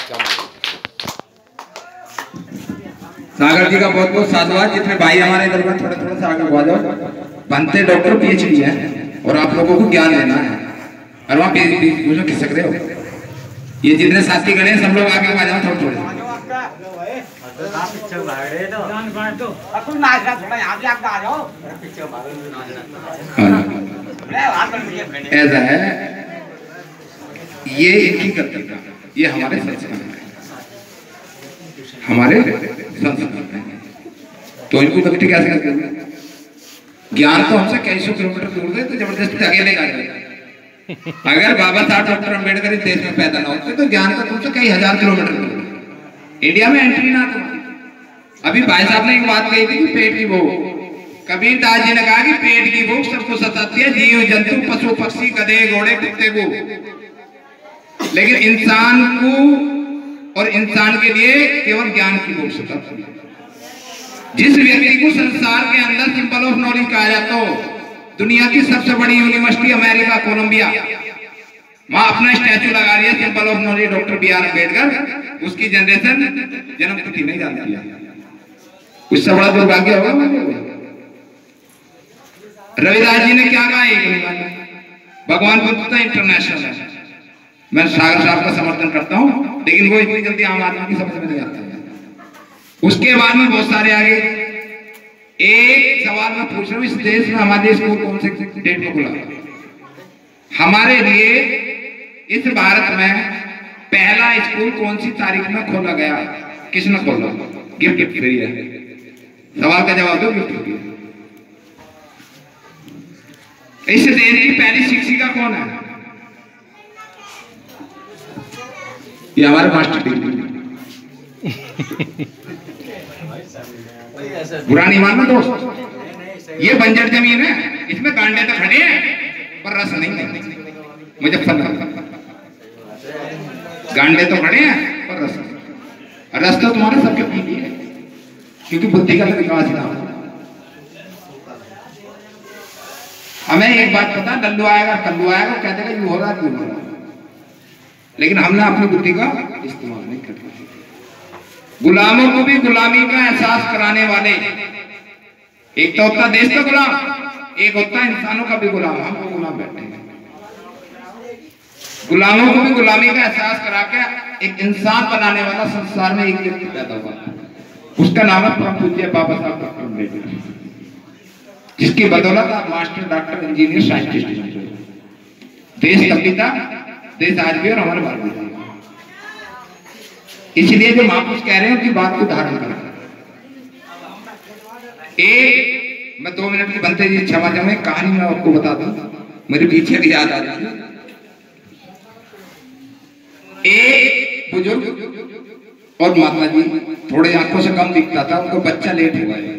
सागर जी का बहुत बहुत साधुवाद। जितने भाई हमारे इधर में थोड़ा थोड़ा सा आगे बढ़ जाओ। बनते डॉक्टर पीएचडी है और आप लोगों को ज्ञान लेना है और वहाँ पे खिसक रहे हो। ये जितने साथी खड़े हैं सब लोग आगे आ जाओ थोड़े थोड़े। ऐसा है, ये इनकी गलती था, ये हमारे संस्कार है, हमारे संस्कार है। तो इनको गलती कैसे करते हैं? ज्ञान तो हमसे कई सौ किलोमीटर दूर गए तो जबरदस्ती अकेले आ गए। अगर बाबा साहब डॉक्टर अम्बेडकर इस देश में पैदा ना होते तो ज्ञान का तुमसे कई हजार किलोमीटर दूर इंडिया में एंट्री ना तुम्हारी। अभी भाई साहब ने एक बात कही थी कि पेट की भूख। कबीर दास जी ने कहा कि पेट की भूख सबको सताती है, जीव जंतु पशु पक्षी गधे घोड़े कुत्ते को, लेकिन इंसान को और इंसान के लिए केवल ज्ञान की भूख सताती है। जिस व्यक्ति को संसार के अंदर सिंपल ऑफ नॉलेज कहा जाता हो, दुनिया की सबसे बड़ी यूनिवर्सिटी अमेरिका कोलंबिया, वहां अपना स्टैचू लगा रही है simple of knowledge doctor B R. Ambedkar. उसकी जनरेशन जन्मतिथि नहीं जानती है। उससे बड़ा दुर्भाग्य होगा। रविदास जी ने क्या कहा? एक नहीं माना। भगवान बुद्ध तो इंटरनेशनल है। मैं सागर साहब का समर्थन करता हूं, लेकिन वो इतनी जल्दी आम आदमी की समझ में नहीं आता है। उसके बाद में बहुत सारे आगे। एक सवाल मैं पूछ रहा हूँ, इस देश में हमारे स्कूल कौन से डेट में खुला? हमारे लिए इस भारत में पहला स्कूल कौन सी तारीख में खोला गया? किसने खोला? गिफ्ट फ्री है। सवाल का जवाब दो। गिफ्ट फ्री है। इस देश की पहली शिक्षिका कौन है? ये हमारे मास्टर डिग्री। बुरा नहीं मानना दोस्त, ये बंजर जमीन है, इसमें कांडे तो खड़े हैं पर रस नहीं है। मुजफ्फरनगर गांडे तो खड़े हैं पर रस तो तुम्हारे सबके पीछे है, क्योंकि बुद्धि का विकास ना हो। हमें एक बात पता, लल्लू आएगा कल्लू आएगा, कह देगा ये हो रहा क्यों हो रहा, लेकिन हमने अपनी बुद्धि का इस्तेमाल नहीं करना। गुलामों को भी गुलामी का एहसास कराने वाले, एक तो होता देश का गुलाम, एक होता है इंसानों का भी गुलाम। हम लोग गुलाम बैठे हैं। गुलामों को भी गुलामी का एहसास करा के एक इंसान बनाने वाला संसार में एक व्यक्ति पैदा हुआ, उसका नाम है परम पूज्य बाबा साहब डॉक्टर अम्बेडकर, जिसकी बदौलत आप मास्टर डॉक्टर इंजीनियर साइंटिस्ट। देश का पिता, देश आज भी और हमारे बाल भी। इसलिए जो महापुरुष कह रहे हैं उनकी बात को धारण करें। मैं 2 मिनट की बनते जी क्षमा चाहूंगा, कहानी मैं आपको बता दूं, मेरे पीछे भी याद आ रही है। एक बुजुर्ग और माता जी, थोड़े आंखों से कम दिखता था, उनको बच्चा लेट हुआ है।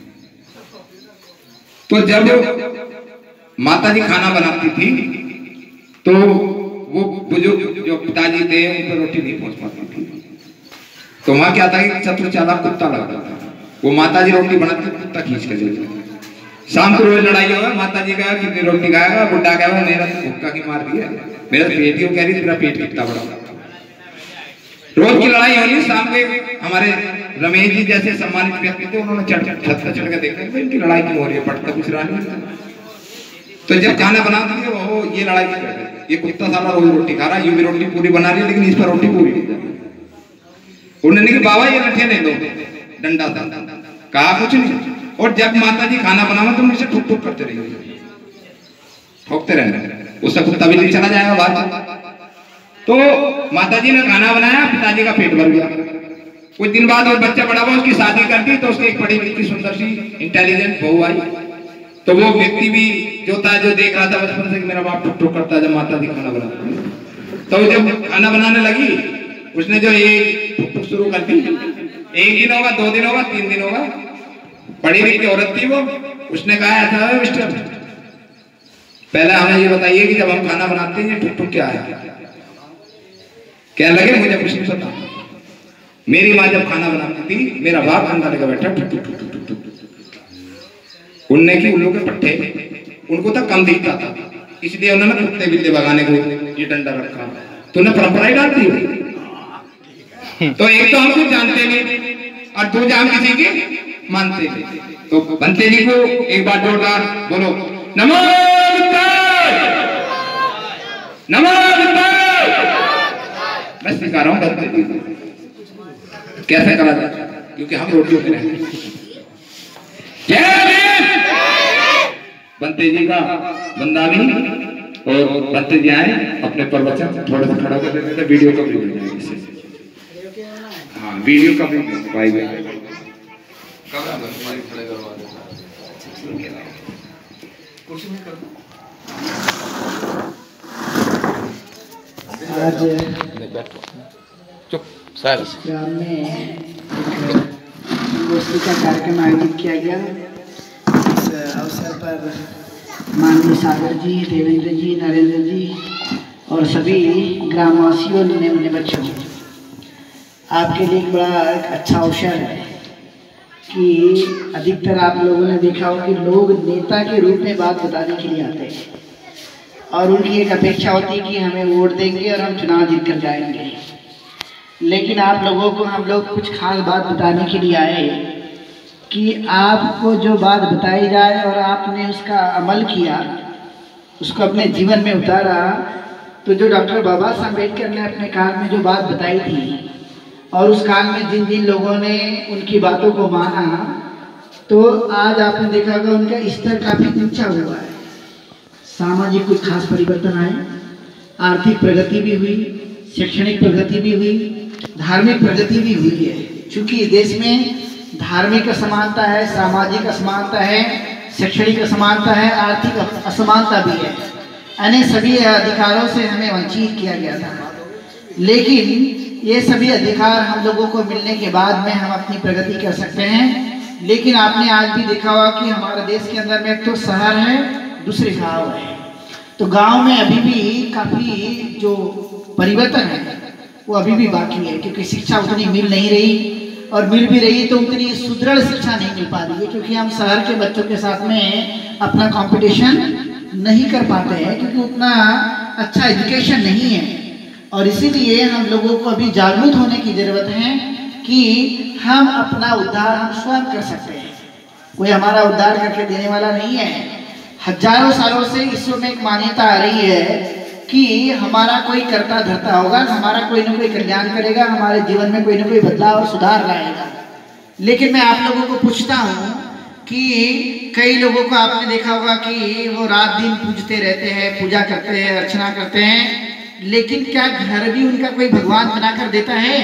तो जब माता जी खाना बनाती थी तो वो बुजुर्ग जो पिताजी थे उन पर रोटी नहीं पहुंच पाती थी। तो वहां क्या था कि चतुर चालाक कुत्ता लगता था, वो माता जी रोटी बनाती, कुत्ता खींच कर लेता। शाम को रोज लड़ाई होगा, माता जी कहा कितनी रोटी खाएगा, बुड्ढा कहेगा मेरा भुक्का की मार दिया, मेरा पेट ही, कह रही तेरा पेट कितना बड़ा। रोज की लड़ाई होनी। शाम को हमारे रमेश जी जैसे सम्मानित व्यक्ति थे, उन्होंने छत पर चढ़ के देखा इनकी लड़ाई क्यों हो रही है, पटता कुछ रहा नहीं। तो जब खाना बना दिए वो ये लड़ाई कर रहे, ये कुत्ता साला रोज रोटी खा रहा है, ये भी रोटी पूरी बना रही है लेकिन इस पर रोटी पूरी नहीं। उन्होंने कहा बाबा ये लठे नहीं दो, डंडा था, कहा कुछ नहीं। और जब माता जी खाना बनाओ तो मुझसे ठुक ठुक करते रहेंगे, ठोकते रहना, उससे कुत्ता भी नहीं चला जाएगा बाहर। तो माता जी ने खाना बनाया, पिताजी का पेट भर गया। कुछ दिन बाद और बच्चा बड़ा हुआ, उसकी शादी कर दी, तो उसकी एक बड़ी व्यक्ति सुंदर सी इंटेलिजेंट बहू आई। तो वो व्यक्ति भी जो था, जो देख रहा था बचपन से कि मेरा बाप ठुक ठुक करता है जब माता जी खाना बनाती, तो जब खाना बनाने लगी उसने जो ये ठुक ठुक शुरू कर दी। 1 दिन होगा, 2 दिन होगा, 3 दिन होगा, बड़ी लिखी औरत थी वो। उसने कहा था मिस्टर, पहले हमें ये बताइए कि जब हम खाना बनाते हैं ये ठुक ठुक क्या है? कहने लगे मुझे कुछ नहीं पता, मेरी माँ जब खाना बनाती थी मेरा बाप अंदर लगा बैठा ठुक ठुक ठुक ठुक ठुक। उनने की उल्लू के पट्टे, उनको तो कम दिखता था, इसलिए उन्होंने कुत्ते बिल्ली भगाने को ये डंडा रखा। तो उन्हें परंपरा ही डाल दी। तो एक तो हम कुछ जानते नहीं और दूसरा हम किसी की मानते नहीं। तो बनते जी को एक बार जोरदार बोलो नमो बुद्धाय, नमो बुद्धाय। मैं सिखा रहा हूँ बनते जी कैसे करा जाता है, क्योंकि हम रोटियों के रहे। बनते जी का बंदा भी और बनते जी आए अपने प्रवचन थोड़ा सा खड़ा कर देते थे, वीडियो का भी हो जाएगा। हाँ वीडियो का भी भाई आज चुप सर ग्राम में गोष्ठी का कार्यक्रम आयोजित किया गया। इस अवसर पर माननीय सागर जी, देवेंद्र जी, नरेंद्र जी और सभी ग्रामवासियों ने बच्चों आपके लिए एक बड़ा अच्छा अवसर है कि अधिकतर आप लोगों ने देखा हो कि लोग नेता के रूप में बात बताने के लिए आते हैं और उनकी एक अपेक्षा होती है कि हमें वोट देंगे और हम चुनाव जीत कर जाएंगे। लेकिन आप लोगों को हम लोग कुछ खास बात बताने के लिए आए कि आपको जो बात बताई जाए और आपने उसका अमल किया, उसको अपने जीवन में उतारा, तो जो डॉक्टर बाबा साहब अम्बेडकर ने अपने काल में जो बात बताई थी और उस काल में जिन जिन लोगों ने उनकी बातों को माना, तो आज आपने देखा होगा उनका स्तर काफ़ी ऊंचा हुआ है। सामाजिक कुछ खास परिवर्तन आए, आर्थिक प्रगति भी हुई, शैक्षणिक प्रगति भी हुई, धार्मिक प्रगति भी हुई है। चूँकि देश में धार्मिक असमानता है, सामाजिक असमानता है, शैक्षणिक असमानता है, आर्थिक असमानता भी है, यानी सभी अधिकारों से हमें वंचित किया गया था। लेकिन ये सभी अधिकार हम लोगों को मिलने के बाद में हम अपनी प्रगति कर सकते हैं। लेकिन आपने आज भी देखा होगा कि हमारे देश के अंदर में तो शहर है, दूसरे गांव है। तो गांव में अभी भी काफ़ी जो परिवर्तन है वो अभी भी बाकी है, क्योंकि शिक्षा उतनी मिल नहीं रही और मिल भी रही तो उतनी सुदृढ़ शिक्षा नहीं मिल पा रही है, क्योंकि हम शहर के बच्चों के साथ में अपना कंपटीशन नहीं कर पाते हैं, क्योंकि उतना अच्छा एजुकेशन नहीं है। और इसीलिए हम लोगों को अभी जागरूक होने की ज़रूरत है कि हम अपना उद्धार हम स्वयं कर सकते हैं, कोई हमारा उद्धार करके देने वाला नहीं है। हजारों सालों से विश्व में एक मान्यता आ रही है कि हमारा कोई करता धरता होगा, हमारा कोई ना कोई कल्याण करेगा, हमारे जीवन में कोई ना कोई बदलाव और सुधार लाएगा। लेकिन मैं आप लोगों को पूछता हूँ कि कई लोगों को आपने देखा होगा कि वो रात दिन पूजते रहते हैं, पूजा करते हैं, अर्चना करते हैं, लेकिन क्या घर भी उनका कोई भगवान बनाकर देता है?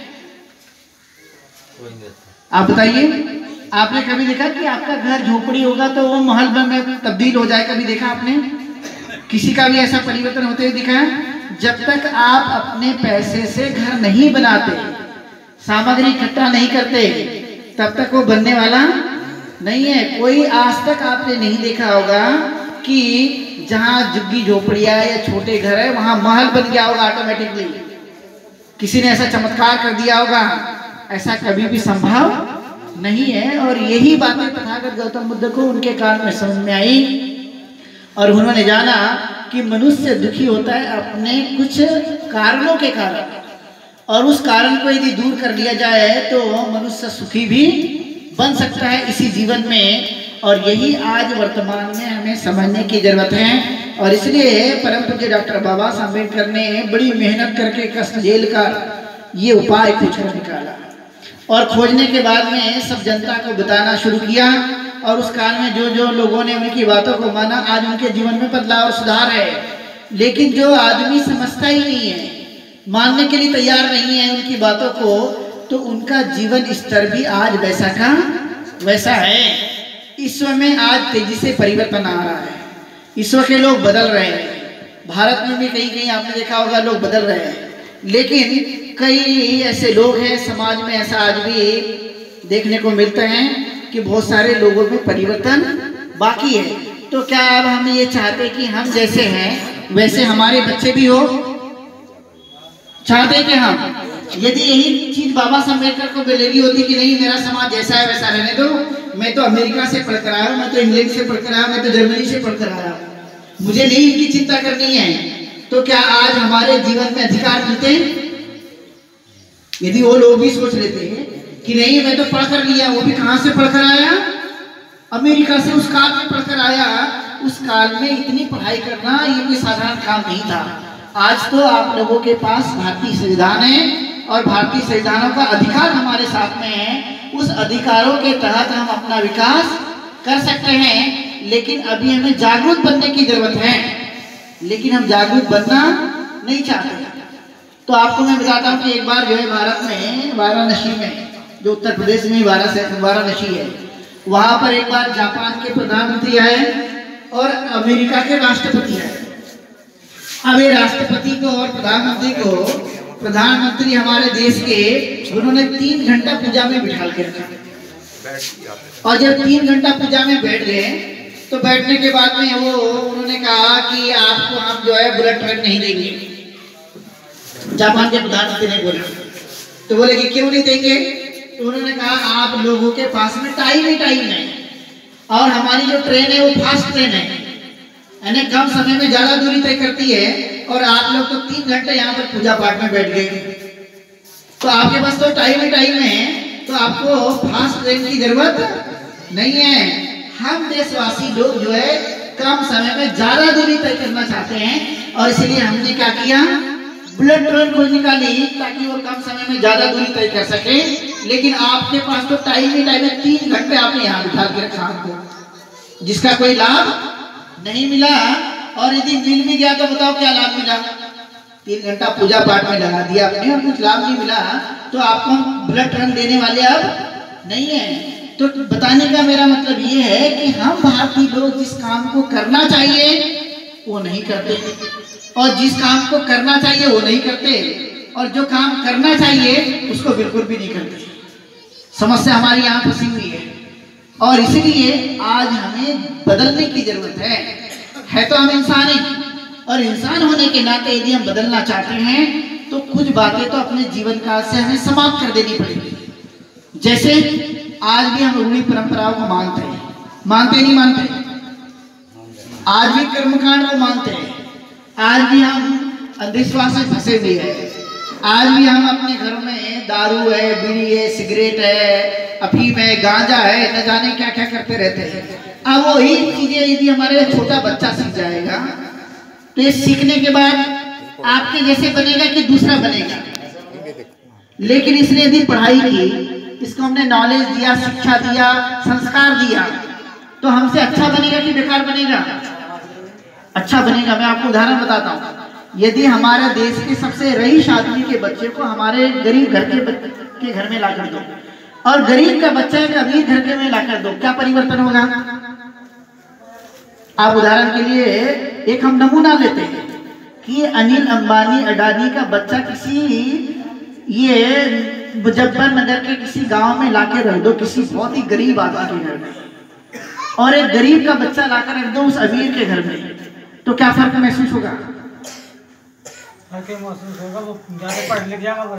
आप बताइए, आपने कभी देखा कि आपका घर झोपड़ी होगा तो वो महल में तब्दील हो जाए? कभी देखा आपने किसी का भी ऐसा परिवर्तन होते हुए दिखा? जब तक आप अपने पैसे से घर नहीं बनाते, सामग्री इकट्ठा नहीं करते, तब तक वो बनने वाला नहीं है। कोई आज तक आपने नहीं देखा होगा कि जहाँ झुग्गी झोपड़ियाँ या छोटे घर है वहाँ महल बन गया होगा ऑटोमेटिकली। किसी ने ऐसा चमत्कार कर दिया होगा? ऐसा कभी भी संभव नहीं है। और यही बातें तथागत गौतम बुद्ध को उनके काल में समझ में आई और उन्होंने जाना कि मनुष्य दुखी होता है अपने कुछ कारणों के कारण, और उस कारण को यदि दूर कर लिया जाए तो मनुष्य सुखी भी बन सकता है इसी जीवन में। और यही आज वर्तमान में हमें समझने की जरूरत है। और इसलिए परम पूज्य डॉक्टर बाबा साहब अम्बेडकर ने बड़ी मेहनत करके कष्ट झेल कर ये उपाय खोज कर निकाला और खोजने के बाद में सब जनता को बताना शुरू किया। और उस काल में जो जो लोगों ने उनकी बातों को माना, आज उनके जीवन में बदलाव और सुधार है। लेकिन जो आदमी समझता ही नहीं है, मानने के लिए तैयार नहीं है उनकी बातों को, तो उनका जीवन स्तर भी आज वैसा का वैसा है। विश्व में आज तेजी से परिवर्तन आ रहा है, विश्व के लोग बदल रहे हैं। भारत में भी कहीं कहीं आपने देखा होगा लोग बदल रहे हैं, लेकिन कई ऐसे लोग हैं समाज में, ऐसा आज भी देखने को मिलता है कि बहुत सारे लोगों में परिवर्तन बाकी है। तो क्या अब हम ये चाहते कि हम जैसे हैं वैसे हमारे बच्चे भी हो? चाहते कि हम, यदि यही चीज बाबा साहब अम्बेडकर को मिलेगी होती कि नहीं मेरा समाज जैसा है वैसा रहने दो, मैं तो अमेरिका से पढ़कर आया हूँ, मैं तो इंग्लैंड से पढ़कर आया हूँ, मैं तो जर्मनी से पढ़कर आया हूँ, मुझे नहीं इनकी चिंता करनी है, तो क्या आज हमारे जीवन में अधिकार मिलते? यदि वो लोग भी सोच लेते कि नहीं मैं तो पढ़ कर लिया, वो भी कहाँ से पढ़कर आया, अमेरिका से उस काल में पढ़कर आया। उस काल में इतनी पढ़ाई करना ये कोई साधारण काम नहीं था। आज तो आप लोगों के पास भारतीय संविधान है और भारतीय संविधानों का अधिकार हमारे साथ में है। उस अधिकारों के तहत हम अपना विकास कर सकते हैं, लेकिन अभी हमें जागरूक बनने की जरूरत है, लेकिन हम जागरूक बनना नहीं चाहते। तो आपको मैं बताता हूँ कि एक बार जो है भारत में वाराणसी में, जो उत्तर प्रदेश में वाराणसी है, वहां पर एक बार जापान के प्रधानमंत्री आए और अमेरिका के राष्ट्रपति आए। अब ये राष्ट्रपति को और प्रधानमंत्री को, प्रधानमंत्री हमारे देश के, उन्होंने 3 घंटा पूजा में बिठा के रखा। और जब 3 घंटा पूजा में बैठ गए तो बैठने के बाद में वो उन्होंने कहा कि आपको हम जो है बुलेट ट्रेन नहीं देंगे। जापान के प्रधानमंत्री ने बोला, तो बोले कि क्यों नहीं देंगे? तो उन्होंने कहा आप लोगों के पास में टाइम है और हमारी जो ट्रेन है वो फास्ट ट्रेन है, यानी कम समय में ज्यादा दूरी तय करती है, और आप लोग तो 3 घंटे यहाँ पर पूजा पाठ में बैठ गए। तो आपके पास तो टाइम है, तो आपको फास्ट ट्रेन की जरूरत नहीं है। हम देशवासी लोग जो है कम समय में ज्यादा दूरी तय करना चाहते हैं, और इसलिए हमने क्या किया, बुलेट ट्रेन को निकाली ताकि वो कम समय में ज्यादा दूरी तय कर सके। लेकिन आपके पास तो टाइम है, 3 घंटे आपने यहाँ बिठा के रखा आपको, जिसका कोई लाभ नहीं मिला। और यदि मिल भी गया तो बताओ क्या लाभ मिला? 3 घंटा पूजा पाठ में लगा दिया आपने और कुछ लाभ नहीं मिला, तो आपको बुलेट ट्रेन देने वाले अब नहीं है। तो बताने का मेरा मतलब ये है कि हम भारतीय लोग जिस काम को करना चाहिए वो नहीं करते, और जिस काम को करना चाहिए वो नहीं करते, और जो काम करना चाहिए उसको बिल्कुल भी नहीं करते। समस्या हमारी यहाँ फंसी हुई है, और इसलिए आज हमें बदलने की जरूरत है तो हम इंसान हैं, और इंसान होने के नाते यदि हम बदलना चाहते हैं तो कुछ बातें तो अपने जीवन काल से हमें समाप्त कर देनी पड़ेगी। जैसे आज भी हम रूढ़ी परंपराओं को मानते नहीं मानते, आज भी कर्मकांड को मानते हैं, आज भी हम अंधविश्वास में फंसे हुए हैं, आज भी हम अपने घर में दारू है, बीड़ी है, सिगरेट है, अफीम है, गांजा है, न जाने क्या क्या करते रहते हैं। अब वही चीजें यदि हमारे छोटा बच्चा सीख जाएगा तो ये सीखने के बाद आपके जैसे बनेगा कि दूसरा बनेगा। लेकिन इसने यदि पढ़ाई की, इसको हमने नॉलेज दिया, शिक्षा दिया, संस्कार दिया, तो हमसे अच्छा बनेगा कि बेकार बनेगा? अच्छा बनेगा। मैं आपको उदाहरण बताता हूँ। यदि हमारे देश के सबसे रईस आदमी के बच्चे को हमारे गरीब घर के घर में लाकर दो, और गरीब का बच्चा एक अमीर घर के में लाकर दो, क्या परिवर्तन होगा? आप उदाहरण के लिए एक हम नमूना लेते हैं कि अनिल अंबानी अडानी का बच्चा किसी ये मुजफ्फरनगर के किसी गांव में लाके रख दो, किसी बहुत ही गरीब आदमी के घर में, और एक गरीब का बच्चा लाकर रख दो उस अमीर के घर में, तो क्या फर्क महसूस होगा? महसूस होगा, वो ज्यादा पढ़ लिख जाएगा।